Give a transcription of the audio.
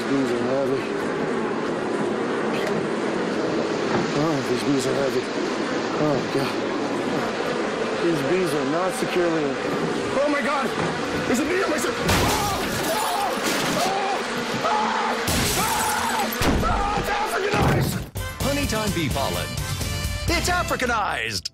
bees are heavy. Oh, these bees are heavy. Oh, God. These bees are not securely in. Oh, my God! There's a bee on my side! It's Africanized! Honeytime bee pollen. It's Africanized.